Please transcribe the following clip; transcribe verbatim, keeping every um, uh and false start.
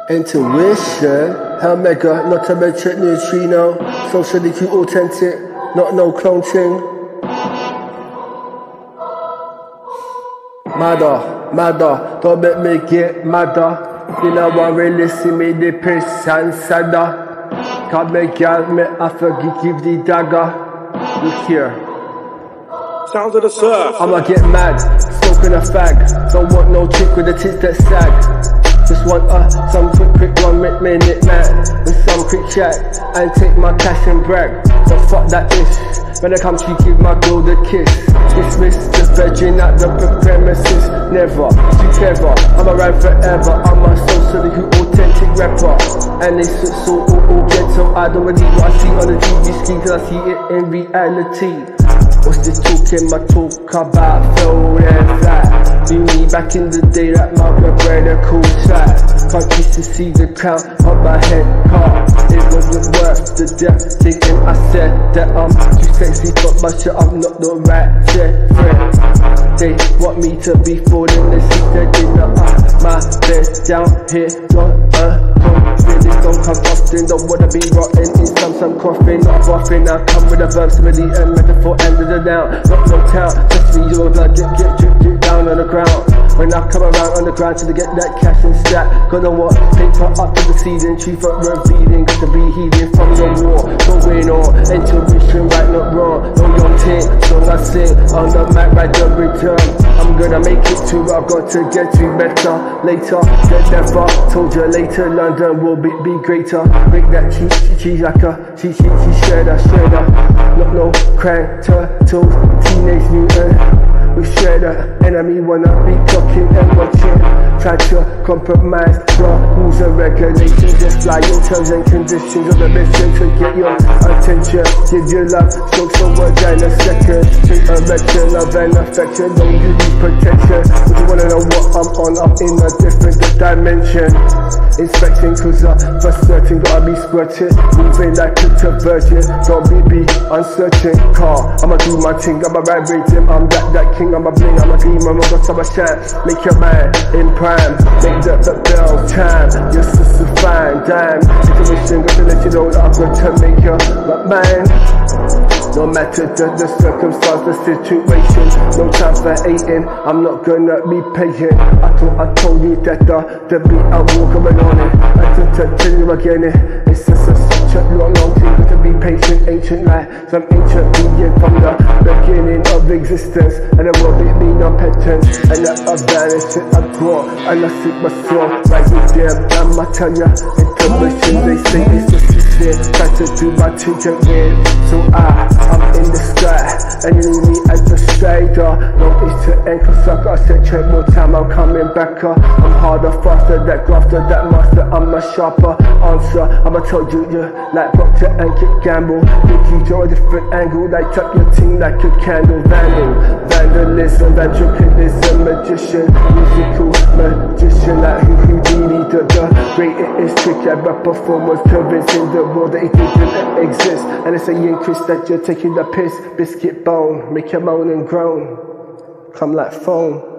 Intuition, hell mega, not a metric neutrino, socially true authentic, not no clone thing. Madder, madder, don't make me get madder. You know what really see me the piss and sadder. Can't make y'all me I forgive give the dagger. Look here. Sounds of the surf. I'ma get mad, smoking a fag. Don't want no chick with the tits that sag. Just want uh, some quick, quick one minute man with some quick chat and take my cash and brag. But fuck that ish. When I come to give my girl the kiss. Dismiss the virgin at the premises. Never, too clever. I'm around forever. I'm a socially authentic rapper. And they so so all, all ghetto. I don't believe what I see on the T V screen, cause I see it in reality. What's this talking my talk about? Flow and flat. See me back in the day, that mother bread a cool chat. Can't kiss to see the crown on my head car. It wasn't worth the death. Thinking I said that I'm too sexy for my shit. I'm not the right shit. They want me to be falling asleep. They didn't uh, my bed down here. Don't uh, really don't come often. Don't wanna be rotten in some some coughing, not buffing. I come with a verb, simile and metaphor, end of the down. Not no town, just me your blood. Get get drip drip down on the ground. When I come around on the ground to get that cash and stat. Gonna what? Paper up to the seeding, tree for revealing. Got to be healing from the war. Going on, intuition, right not wrong. No young ting, song I sing on the mic, right the return. I'm gonna make it too, I've got to get to better. Later, than never. Told you later, London will be, be greater. Make that cheese, cheese like a cheese, cheese, cheese, shredder, shredder. Not no crank, turtle, teenage mutant. We share the enemy, wanna be talking and watching. Try to compromise the rules and regulations. Just fly your terms and conditions of the mission to get your attention. Give your love, show someone in a second. Take erection, love and affection. Don't you need protection? But you wanna know what I'm on? I'm in a different dimension. Inspecting cause I'm for certain, gotta be squirting. Moving like a virgin, don't be be uncertain. Car, I'ma do my thing, I'ma ride rhythm. I'm that that king. I'm a bling, I'm a gleam, I'm a got some shine. Make your man in prime, make the, the bell time. Your sister fine, dime. Intuition, got to let you know that I've got to make you my man. No matter the, the circumstance, the situation, no time for hating. I'm not gonna be paying. I thought I told you that the, the beat I walk going on it. I just tell you again it. It's just a, such a long, long thing. Got to be patient, ancient like some ancient being from the beginning of existence. And it will be me no pattern. And that I vanish it, I grow. And I seek my soul right with them. And I tell ya, intuition, they say it's just sincere. Try to do my thing to win. So I, I'm in the sky. And you need me as the strider. No it's to end, cause I got to check more time. I'm coming back up. I'm harder, faster, that grafter, that master. I'm a sharper answer. I'ma tell you, you like Procter and get gamble. Give you to a different angle. Like tuck your ting like a candle. Vandal, vandalism, ventriloquism, magician, musical magician, like who Houdini, the, the great it is trick at performance, convincing the world that it didn't exist. And it's saying, Chris, that you're taking the piss, biscuit bone, make you moan and groan, come like foam.